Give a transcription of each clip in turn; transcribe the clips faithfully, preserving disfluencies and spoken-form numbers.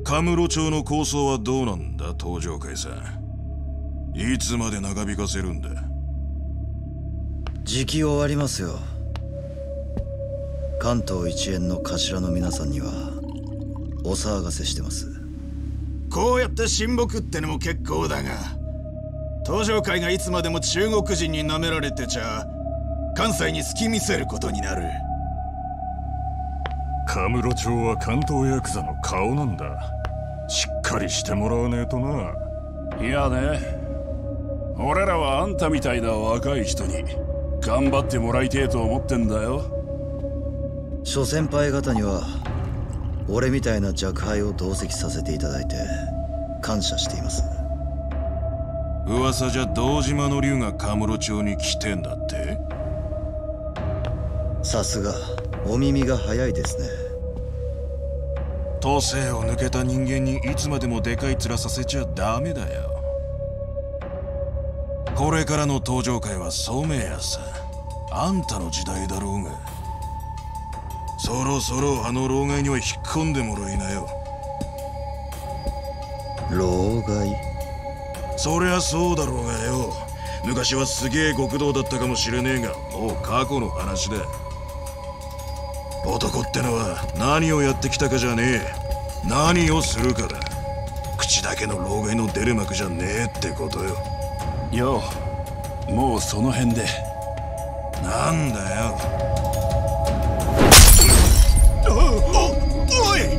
カムロ町の構想はどうなんだ、東上会さん。いつまで長引かせるんだ。 時期終わりますよ。関東一円の頭の皆さんにはお騒がせしてます。 こうやって親睦ってのも結構だが、東上会がいつまでも中国人に舐められてちゃ関西に隙見せることになる。 カムロ町は関東ヤクザの顔なんだ。しっかりしてもらわねえとな。 いやね、俺らはあんたみたいな若い人に頑張ってもらいてえと思ってんだよ。 諸先輩方には俺みたいな若輩を同席させていただいて感謝しています。 噂じゃ堂島の竜がカムロ町に来てんだって。 さすがお耳が早いですね。 都政を抜けた人間にいつまでもでかい面させちゃダメだよ。これからの東上会は染谷さ。あんたの時代だろうが。そろそろあの老害には引っ込んでもらいなよ。 老害？ そりゃそうだろうがよ。昔はすげえ極道だったかもしれねえが、もう過去の話だ。男ってのは何をやってきたかじゃねえ、何をするかだ。口だけの老害の出る幕じゃねえってことよ。 よう、もうその辺で。 なんだよ。 おおい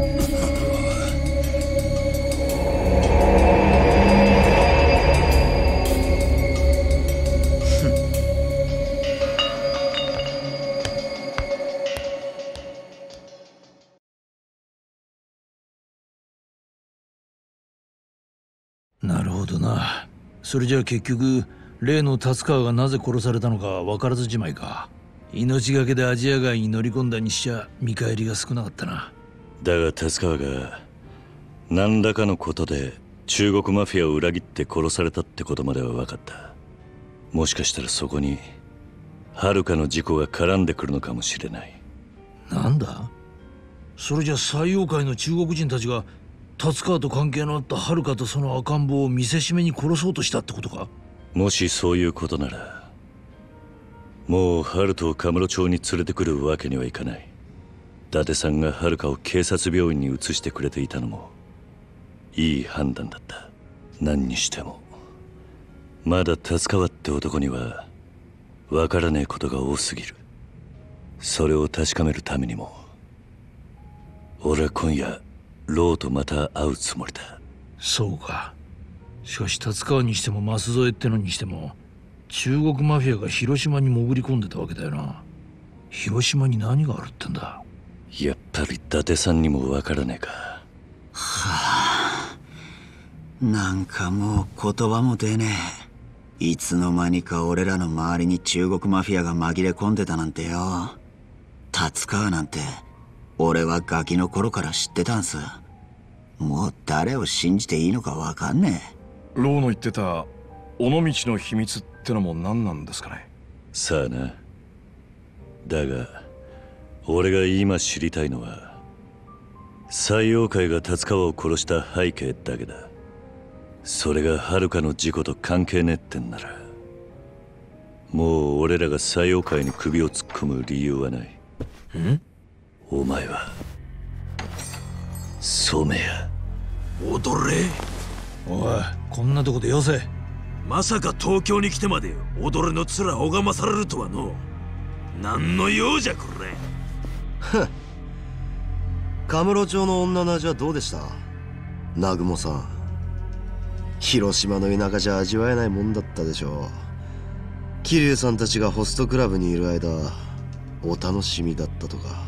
なるほどな。それじゃあ結局例の達川がなぜ殺されたのか分からずじまいか。命がけでアジア街に乗り込んだにしちゃ見返りが少なかったな。 だが達川が何らかのことで中国マフィアを裏切って殺されたってことまでは分かった。もしかしたらそこに遥の事故が絡んでくるのかもしれない。 なんだそれじゃ西洋界の中国人たちが達川と関係のあった遥とその赤ん坊を見せしめに殺そうとしたってことか。 もしそういうことならもう遥人をカムロ町に連れてくるわけにはいかない。伊達さんが遥を警察病院に移してくれていたのもいい判断だった。何にしてもまだ達川って男には分からねえことが多すぎる。それを確かめるためにも俺は今夜ローとまた会うつもりだ。 そうか。しかし達川にしても舛添ってのにしても中国マフィアが広島に潜り込んでたわけだよな。広島に何があるってんだ。 やっぱり伊達さんにも分からねえか。 はあ、なんかもう言葉も出ねえ。いつの間にか俺らの周りに中国マフィアが紛れ込んでたなんてよ。達川なんて俺はガキの頃から知ってたんす。もう誰を信じていいのか分かんねえ。 ローの言ってた尾道の秘密ってのも何なんですかね。 さあな。だが俺が今知りたいのは西洋界が達川を殺した背景だけだ。それが遥の事故と関係ねえってんならもう俺らが西洋界に首を突っ込む理由はない。 ん？ お前は染谷。 踊れ。 おい、こんなとこでよせ。 まさか東京に来てまで踊れの面拝まされるとはの。何の用じゃこれ。 ふっ。カムロ町の女の味はどうでした？南雲さん。広島の田舎じゃ味わえないもんだったでしょう。桐生さんたちがホストクラブにいる間お楽しみだったとか。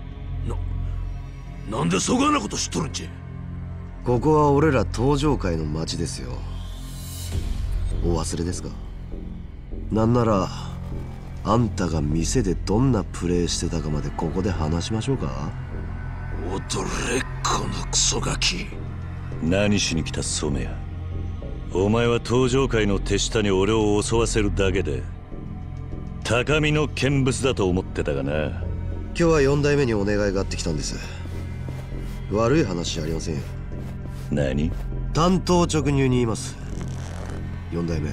な、なんでそがなこと知っとるんじゃ。 ここは俺ら東上界の町ですよ。お忘れですか？なんならあんたが店でどんなプレイしてたかまでここで話しましょうか？ 踊れこのクソガキ。 何しに来た染谷。お前は東上界の手下に俺を襲わせるだけで高みの見物だと思ってたがな。 今日はよん代目にお願いがあってきたんです。悪い話じゃありませんよ。 何？ 単刀直入に言います。四代目、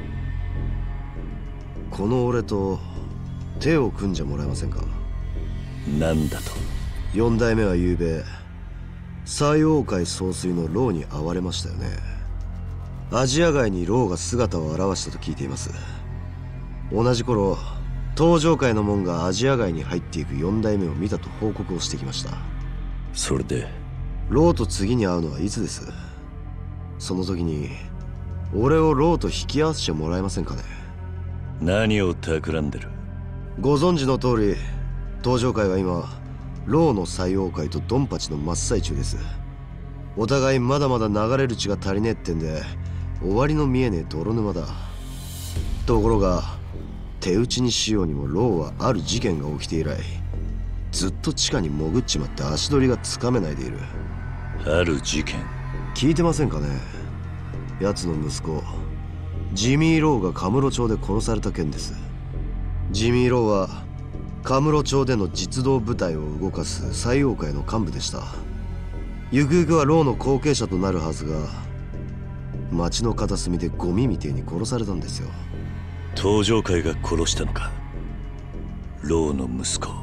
この俺と手を組んじゃもらえませんか？ なんだと？ 四代目は昨べ西王界総帥の牢に会われましたよね。アジア街に牢が姿を現したと聞いています。同じ頃東上界の門がアジア街に入っていく四代目を見たと報告をしてきました。 それで牢と次に会うのはいつです？その時に俺を牢と引き合わせてもらえませんかね？ 何を企んでる？ ご存知の通り東上界は今牢の西王界とドンパチの真っ最中です。お互いまだまだ流れる血が足りねえってんで終わりの見えねえ泥沼だ。ところが手打ちにしようにも牢はある事件が起きて以来ずっと地下に潜っちまって足取りがつかめないでいる。 ある事件？ 聞いてませんかね？奴の息子ジミー・ローがカムロ町で殺された件です。ジミー・ローはカムロ町での実動部隊を動かす西王界の幹部でした。ゆくゆくはローの後継者となるはずが町の片隅でゴミみてえに殺されたんですよ。 東上界が殺したのか？ローの息子。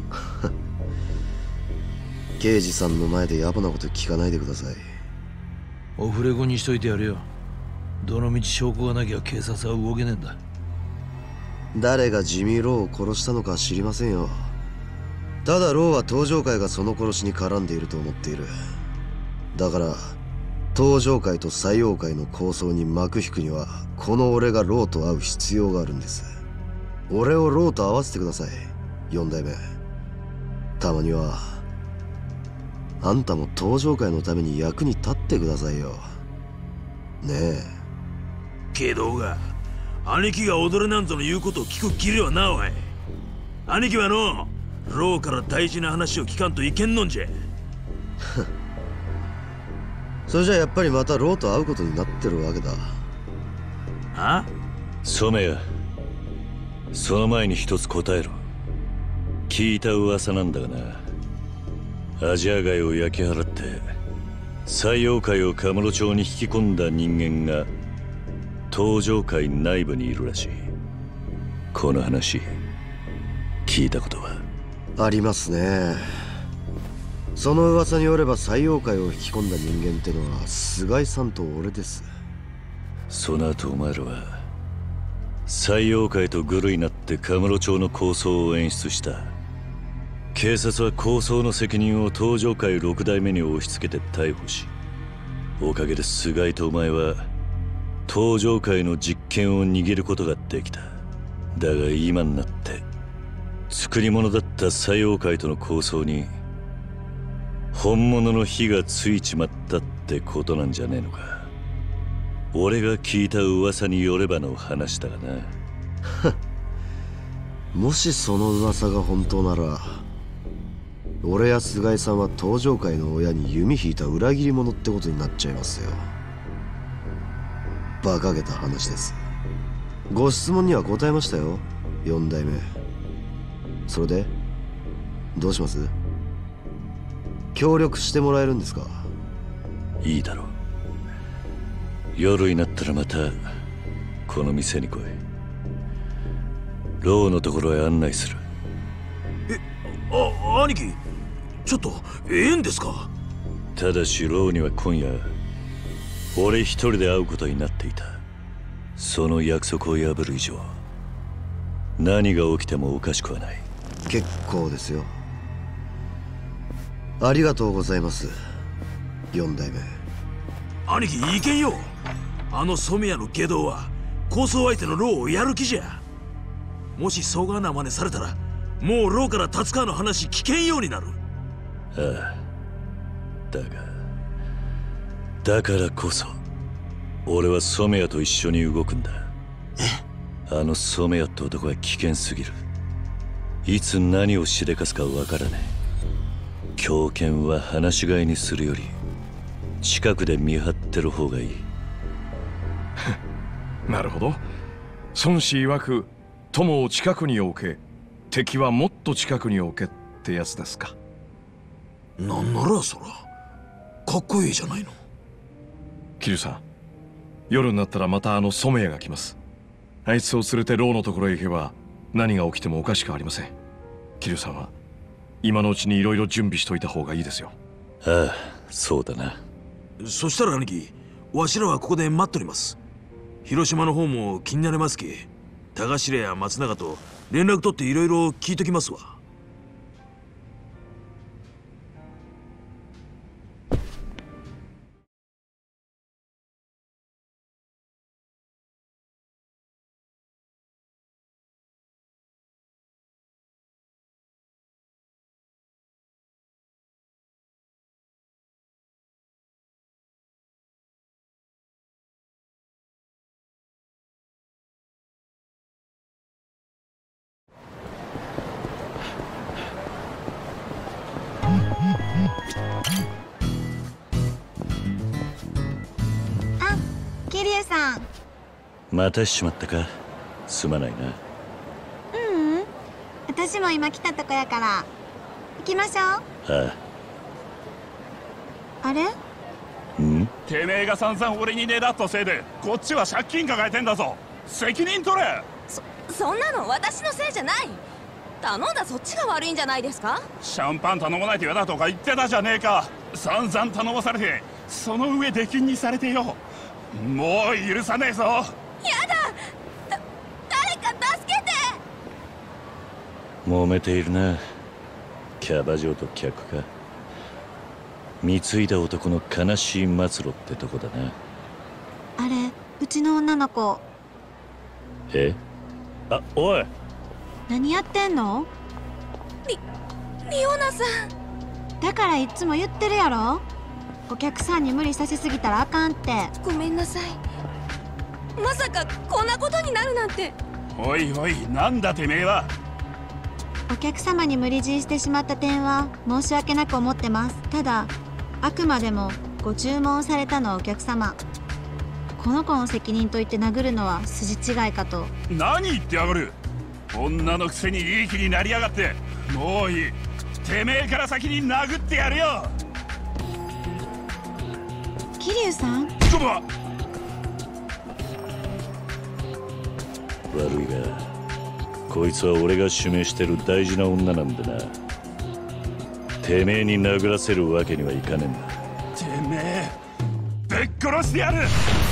刑事さんの前で野暮なこと聞かないでください。 オフレコにしといてやるよ。どのみち証拠がなきゃ警察は動けねえんだ。 誰がジミー・ローを殺したのか知りませんよ。ただローは東上界がその殺しに絡んでいると思っている。だから東上界と西王界の抗争に幕引くにはこの俺がローと会う必要があるんです。俺をローと会わせてください、四代目。たまにはあんたも東上界のために役に立ってくださいよ。ねえ。 けどが兄貴が踊れなんぞの言うことを聞く義理はなおい。兄貴はのローから大事な話を聞かんといけんのんじゃ。 それじゃやっぱりまたローと会うことになってるわけだ。 あ？ 染谷、その前に一つ答えろ。聞いた噂なんだがな、アジア街を焼き払って西王界をカムロ町に引き込んだ人間が東上界内部にいるらしい。この話聞いたことは？ ありますね。その噂によれば西王界を引き込んだ人間ってのは菅井さんと俺です。 その後お前らは西王界とグルになってカムロ町の抗争を演出した。警察は抗争の責任を東上界六代目に押し付けて逮捕し、おかげで菅井とお前は東上界の実権を握ることができた。だが今になって作り物だった西王界との抗争に本物の火がついちまったってことなんじゃねえのか。俺が聞いた噂によればの話だがな。 もしその噂が本当なら俺や菅井さんは東上界の親に弓引いた裏切り者ってことになっちゃいますよ。馬鹿げた話です。ご質問には答えましたよ、四代目。それでどうします？協力してもらえるんですか？ いいだろう。夜になったらまたこの店に来い。ローのところへ案内する。 え、あ、兄貴、ちょっとええんですか？ ただしローには今夜俺一人で会うことになっていた。その約束を破る以上何が起きてもおかしくはない。 結構ですよ。ありがとうございます、四代目。 兄貴いけんよ。あの染谷の下道は抗争相手のローをやる気じゃ。もしそがな真似されたらもうローから達川の話聞けんようになる。 ああ、だがだからこそ俺は染谷と一緒に動くんだ。あの染谷って男は危険すぎる。いつ何をしでかすかわからない。狂犬は放し飼いにするより近くで見張ってる方がいい。 なるほど。孫子曰く友を近くに置け、敵はもっと近くに置けってやつですか。 なんならそらかっこいいじゃないの。 桐生さん、夜になったらまたあの染谷が来ます。あいつを連れてローのところへ行けば何が起きてもおかしくありません。桐生さんは今のうちにいろいろ準備しといた方がいいですよ。 ああ、そうだな。 そしたら兄貴、わしらはここで待っとります。広島の方も気になれますき、田頭や松永と連絡取っていろいろ聞いときますわ。 あ、桐生さん。 またしちまったか。すまないな。 ううん、私も今来たとこやから行きましょう。 ああ。あれ？ ん？ てめえが散々俺にねだったせいでこっちは借金抱えてんだぞ。責任取れ。 そそんなの私のせいじゃない。頼んだそっちが悪いんじゃないですか。 シャンパン頼まないと嫌だとか言ってたじゃねえか。散々頼まされて、その上出禁にされてよ。もう許さねえぞ。 やだ、だ誰か助けて。 揉めているな。キャバ嬢と客か。貢いだ男の悲しい末路ってとこだな。 あれ、うちの女の子。 え？あ、おい。 何やってんの？ リ、リオナさん。だからいつも言ってるやろ。お客さんに無理させすぎたらあかんって。 ごめんなさい。まさかこんなことになるなんて。 おいおい、なんだてめえは。 お客様に無理強いしてしまった点は申し訳なく思ってます。ただあくまでもご注文されたのはお客様。この子の責任と言って殴るのは筋違いかと。 何言ってやがる。女のくせにいい気になりやがって。もういい。てめえから先に殴ってやるよ。 桐生さん。 ちょっと。 悪いが、こいつは俺が指名してる大事な女なんでな。てめえに殴らせるわけにはいかねえんだ。 てめえぶっ殺してやる。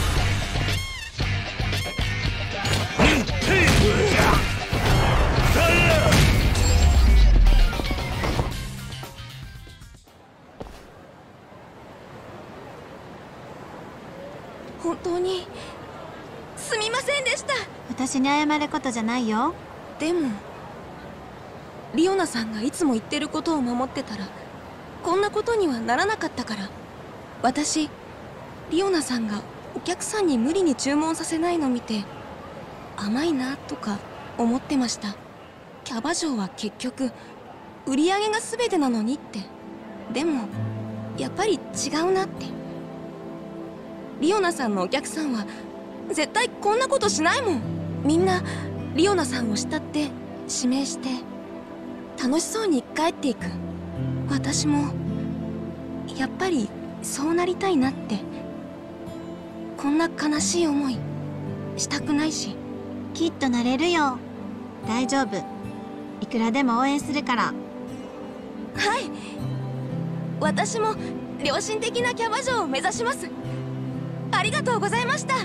本当にすみませんでした。 私に謝ることじゃないよ。 でもリオナさんがいつも言ってることを守ってたらこんなことにはならなかったから。私リオナさんがお客さんに無理に注文させないの見て甘いなとか思ってました。キャバ嬢は結局売り上げが全てなのにって。でもやっぱり違うなって。リオナさんのお客さんは絶対こんなことしないもん。みんなリオナさんを慕って指名して楽しそうに帰っていく。私もやっぱりそうなりたいなって。こんな悲しい思いしたくないし。 きっとなれるよ。大丈夫。いくらでも応援するから。 はい、私も良心的なキャバ嬢を目指します。ありがとうございました。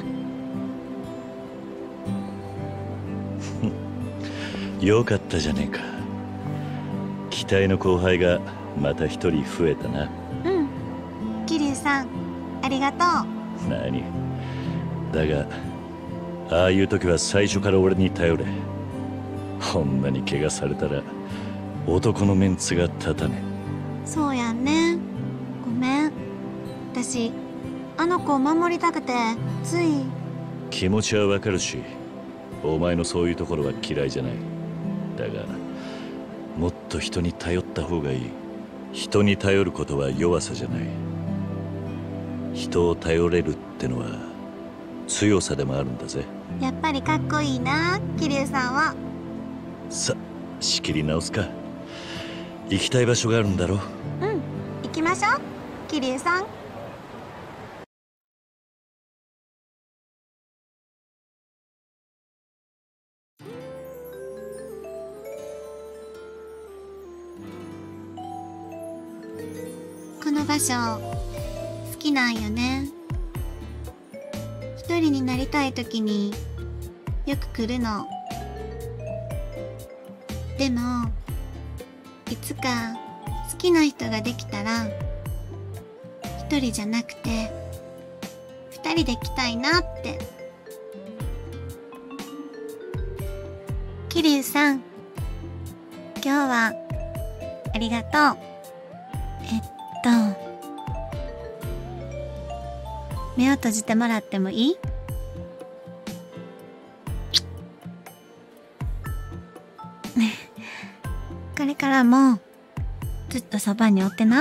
よかったじゃねえか。期待の後輩がまた一人増えたな。 うん、桐生さんありがとう。 何だが、ああいう時は最初から俺に頼れ。こんなに怪我されたら男のメンツが立たねえ。そうやんね。ごめん。私あの子を守りたくてつい。 気持ちはわかるし、お前のそういうところは嫌いじゃない。だがもっと人に頼った方がいい。人に頼ることは弱さじゃない。人を頼れるってのは強さでもあるんだぜ。 やっぱりかっこいいな、桐生さんは。 さ、仕切り直すか。行きたい場所があるんだろ。 うん、行きましょう桐生さん。 場所好きなんよね。一人になりたい時によく来るの。でもいつか好きな人ができたら一人じゃなくて二人で来たいなって。桐生さん、今日はありがとう。えっと目を閉じてもらってもいい？これからもずっとそばにおってな。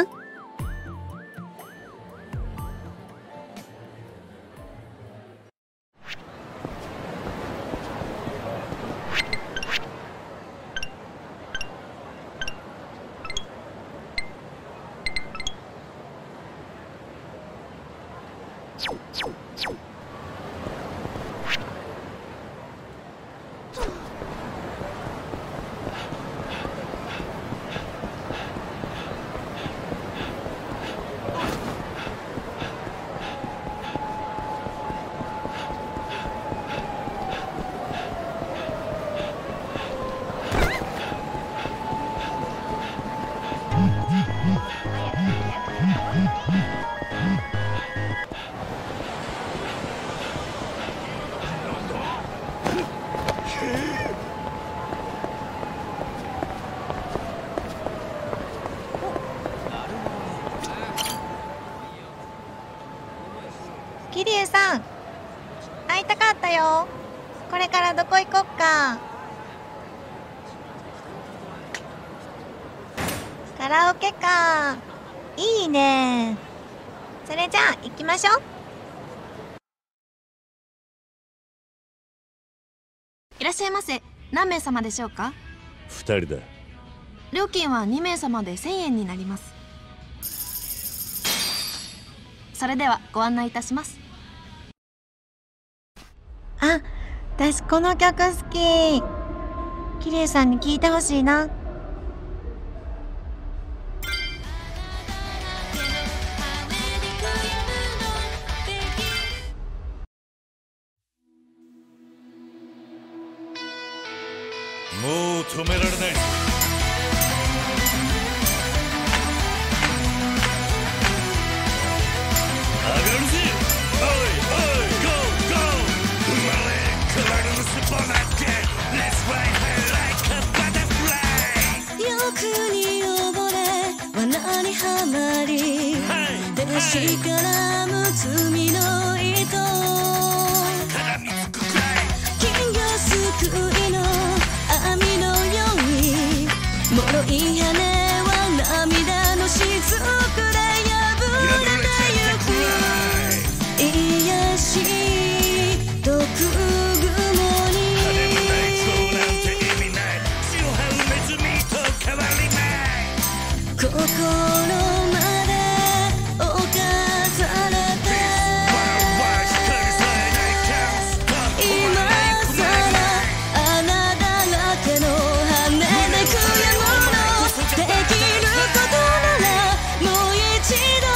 桐生さん、会いたかったよ。これからどこ行こっか。カラオケか。いいね。それじゃあ行きましょう。 いらっしゃいませ。何名様でしょうか？ 二人だ。 料金はに名様でせんえんになります。それではご案内いたします。 あ、私この曲好き。桐生さんに聴いてほしいな。 もう止められない。上がるぜ。おいおい、ゴーゴー。生まれ変わるスポナッケ。Let's fly high like a butterfly。 欲に溺れ罠にはまり、手しからむ罪の糸。 絡みつくくらい。 金魚すくいの網のように脆い羽は涙の雫で破れてゆく。癒し毒雲に羽のないそうなんて意味ない。血を這うネズミと変わりない。 心まで侵されて今さら穴だらけの羽で悔やむの。できることならもう一度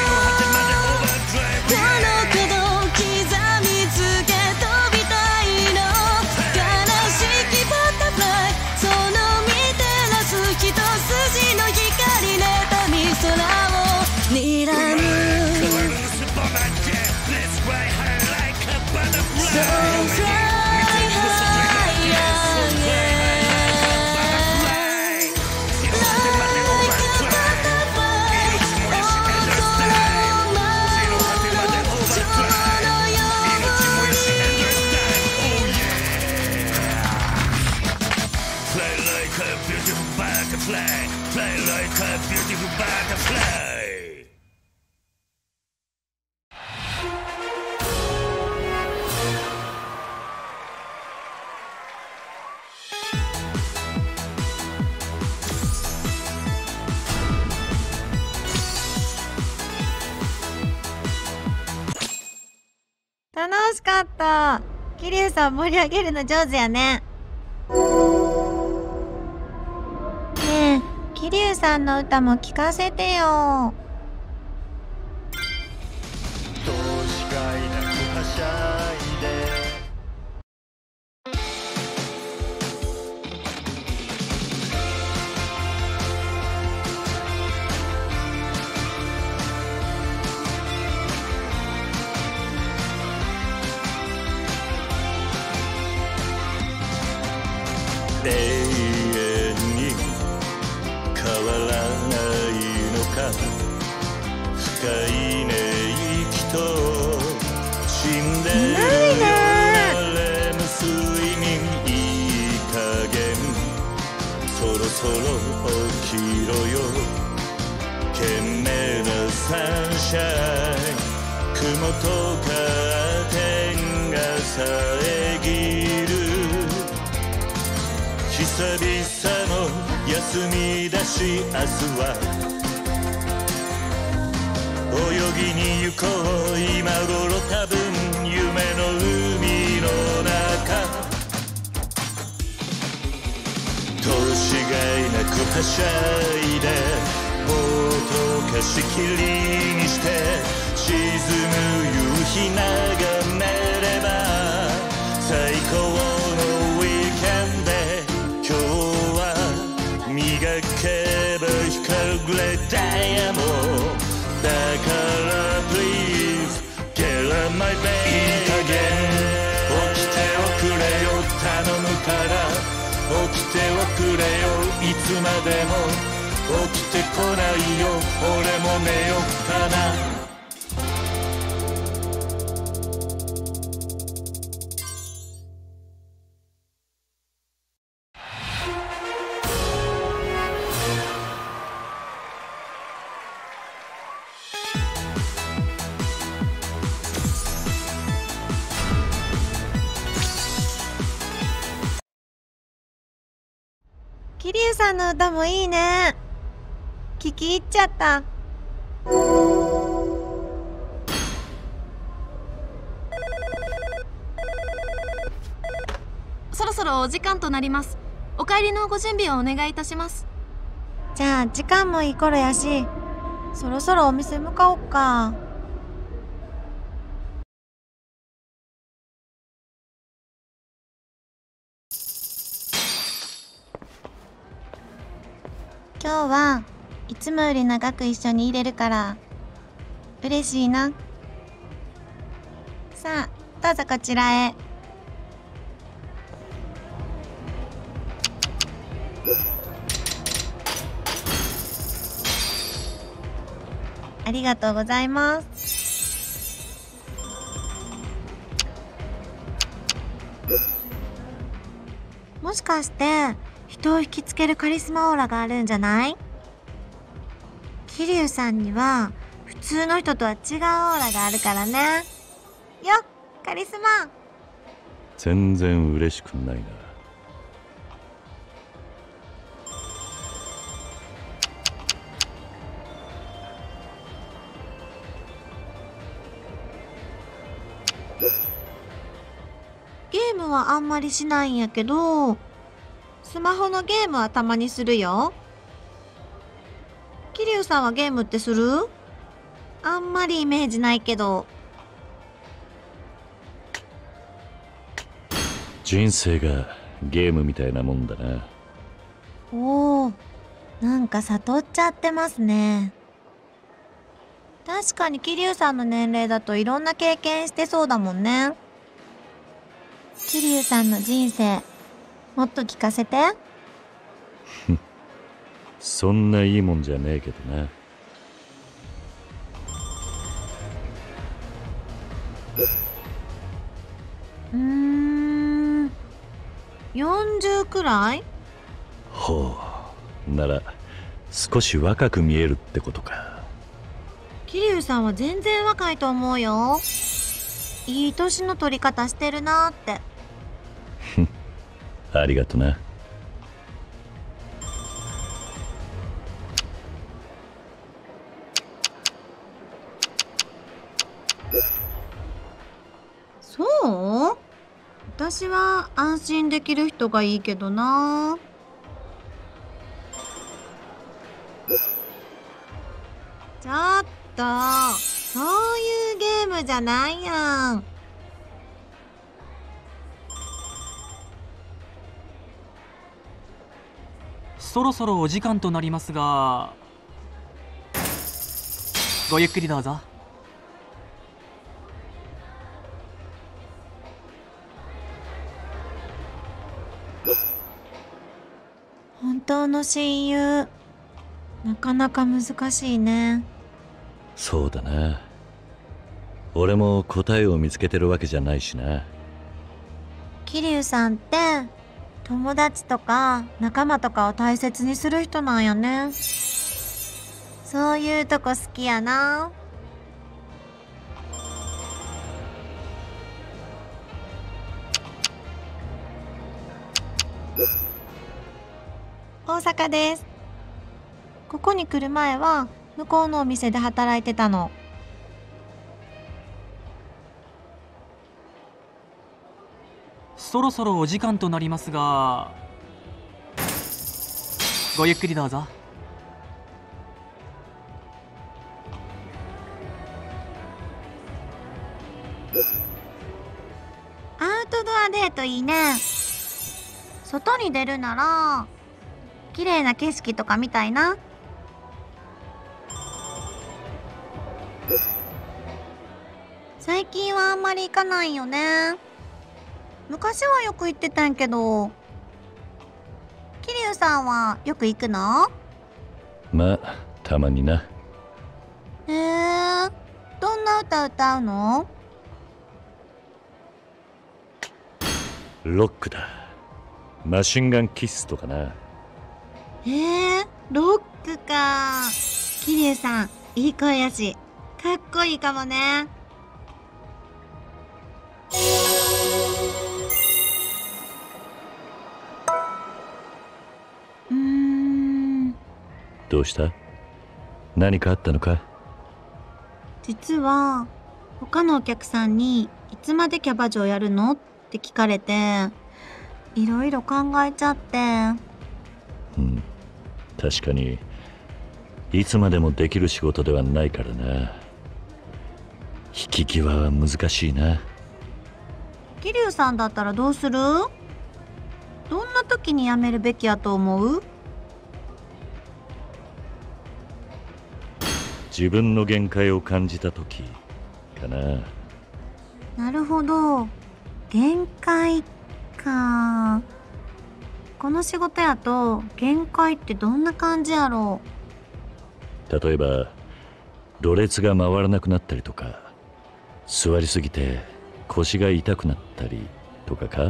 この鼓動刻みつけ飛びたいの。悲しきバタフライ、その見照らす一筋の光、妬み空を睨む。So fly high again like a butterfly。音のままの蝶のように Fly like a beautiful butterfly. Fly like a beautiful butterfly. 楽しかった。桐生さん盛り上げるの上手やね。ねえ、桐生さんの歌も聞かせてよ。 しゃいで永遠に変わらないのか深い寝息と死んでるようなレム睡眠いい加減そろそろ起きろよ懸命なサンシャイン雲とカーテンが遮る久々の休みだし明日は泳ぎに行こう今頃多分夢の海の中通しがいなくはしゃいでボート貸し切りにして沈む夕日眺めれば最高のウィーケンド今日は磨けば光るグレーダイヤモンドだから Please get on my bed いい加減起きておくれよ頼むから起きておくれよいつまでも起きてこないよ俺も寝よっかな桐生さんの歌もいいね。聞き入っちゃった。 そろそろお時間となります。お帰りのご準備をお願いいたします。 じゃあ時間もいい頃やし、そろそろお店向かおっか。今日はいつもより長く一緒にいれるから嬉しいな。さあどうぞこちらへ。ありがとうございます。もしかして人を引きつけるカリスマオーラがあるんじゃない？桐生さんには普通の人とは違うオーラがあるからね。よっカリスマ。 全然嬉しくないな。 ゲームはあんまりしないんやけどスマホのゲームはたまにするよ。桐生さんはゲームってする？あんまりイメージないけど。 人生がゲームみたいなもんだな。 おー、なんか悟っちゃってますね。確かに桐生さんの年齢だといろんな経験してそうだもんね。桐生さんの人生もっと聞かせて。 そんないいもんじゃねえけどな。 うーんよんじゅうくらい？ ほうなら少し若く見えるってことか。 桐生さんは全然若いと思うよ。いい年の取り方してるなーって。 ありがとな。 そう？私は安心できる人がいいけどな。ちょっとそういうゲームじゃないやん。 そろそろお時間となりますが、ごゆっくりどうぞ。 本当の親友、なかなか難しいね。 そうだな。俺も答えを見つけてるわけじゃないしな。 桐生さんって友達とか仲間とかを大切にする人なんやね。そういうとこ好きやな。大阪です。ここに来る前は向こうのお店で働いてたの。 そろそろお時間となりますが、ごゆっくりどうぞ。 アウトドアデートいいね。外に出るなら綺麗な景色とか見たいな。最近はあんまり行かないよね。昔はよく行ってたんけど。桐生さんはよく行くの？ まあたまにな。 へえ、どんな歌歌うの？ ロックだ。マシンガンキスとかな。 へえ、ロックか。桐生さんいい声やしかっこいいかもね。うーん。 どうした？何かあったのか？ 実は他のお客さんにいつまでキャバ嬢やるのって聞かれて、いろいろ考えちゃって。 うん、確かにいつまでもできる仕事ではないからな。引き際は難しいな。 桐生さんだったらどうする？どんな時に辞めるべきやと思う？ 自分の限界を感じた時かな。 なるほど、限界か。この仕事やと限界ってどんな感じやろう？例えばろれつが回らなくなったりとか、座りすぎて腰が痛くなったりとかか？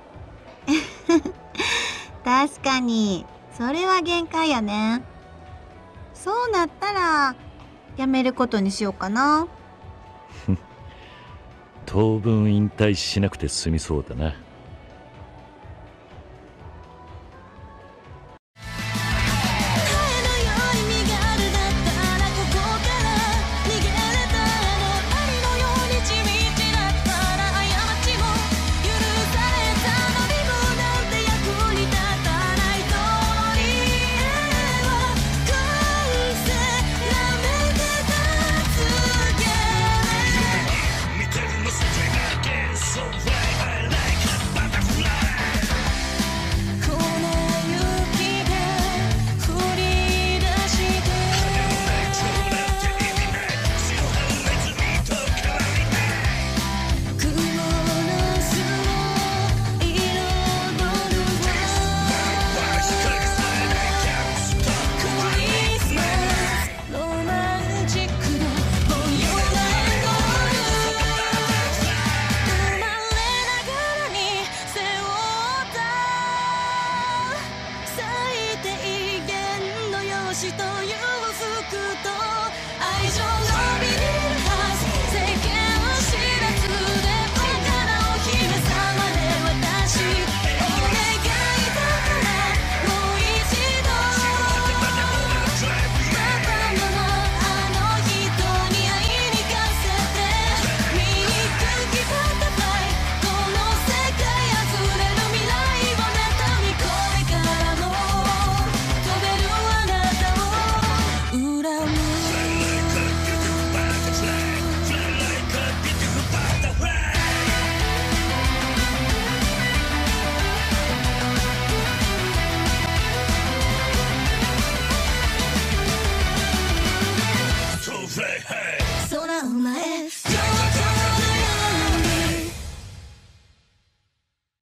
確かにそれは限界やね。そうなったらやめることにしようかな。 当分引退しなくて済みそうだな。